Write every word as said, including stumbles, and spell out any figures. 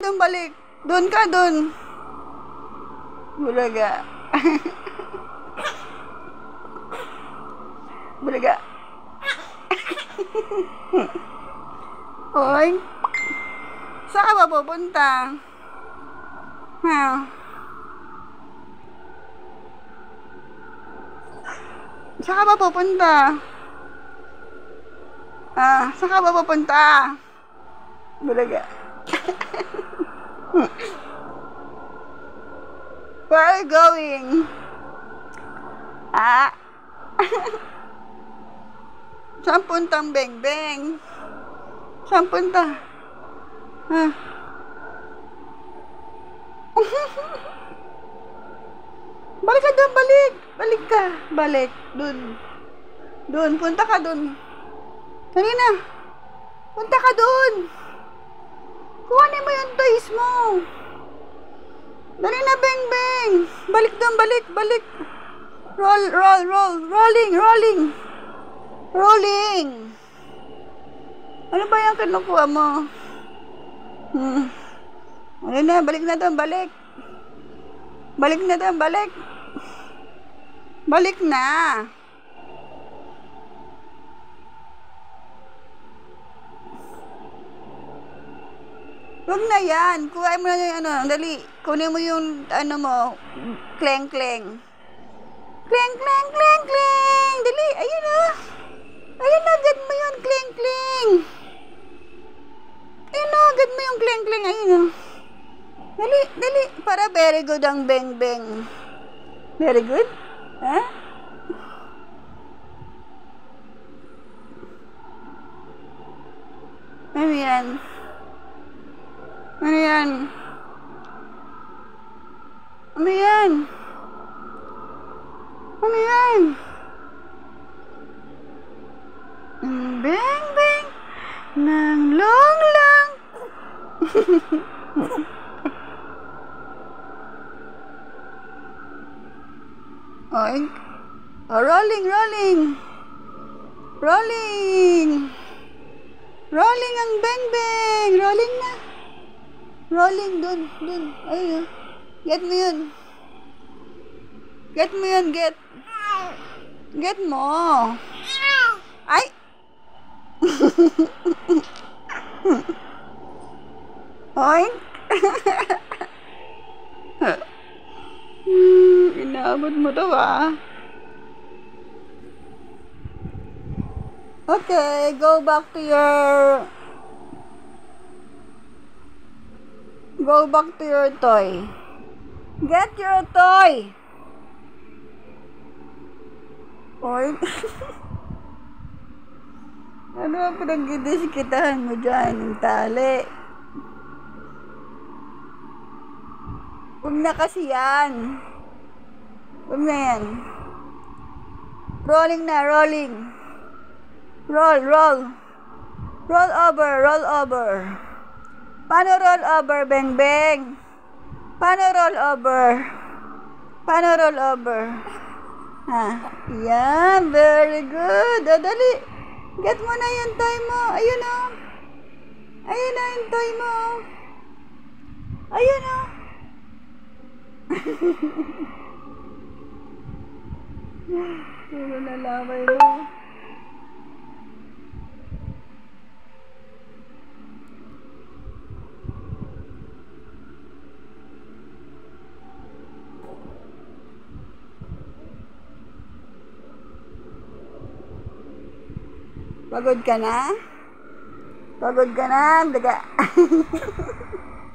Doon balik. Doon ka, doon. Bulaga. Bulaga. Oy. Saan ka ba pupunta? Ha? Saan ka ba pupunta? Ah, saan ka ba pupunta? Bulaga. Where are you going? Ah? Saan puntang Beng-Beng? Saan punta? Ha? Balik ka doon, balik! Balik ka! Balik! Doon! Doon! Punta ka doon! Dali na! Punta ka doon! Kuhanin mo yung toys mo! Dali na, Beng-Beng! Balik doon, balik, balik! Roll, roll, roll! Rolling, rolling! Rolling! Ano ba yung kinukuha mo? Hmm. Ano na, balik na doon, balik! Balik na doon, balik! Balik na! Huwag na yan. Kuhain mo na yung ano. Dali. Kunin mo yung ano mo. Kleng, kleng. Kleng, kleng, kleng, kleng. Dali. Ayun na. Ayun na. Agad mo yung kleng, kleng. Ayun na. Agad mo yung kleng, kleng. Ayun na. Dali, dali. Para very good ang Beng-Beng. Very good? Ha? Ano yan? Ano yan? Ano yan? Ano yan? Beng-Beng ng long lang. Oy. Oh, rolling, rolling. Rolling. Rolling ang Beng-Beng. Rolling na. Rolling, dun, dun. Ayun. Get mo yun. Get mo yun, get. Get mo. Ay! Oink! hmm, inaabot mo to ba? Okay, go back to your... Go back to your toy. Get your toy. Oy. Ano ang pinag-diskitahan mo dyan? Yung tali. Huwag na kasi yan. Huwag na yan. Rolling na, rolling. Roll, roll. Roll over, roll over. Paano roll over, Beng-Beng? Paano roll over? Paano roll over? Ha? Yan, very good. O, dali. Get mo na yung toy mo. Ayun o. Ayun na yung toy mo. Ayun o. Puro na lamay mo. Pagod ka na? Pagod ka na? Daga.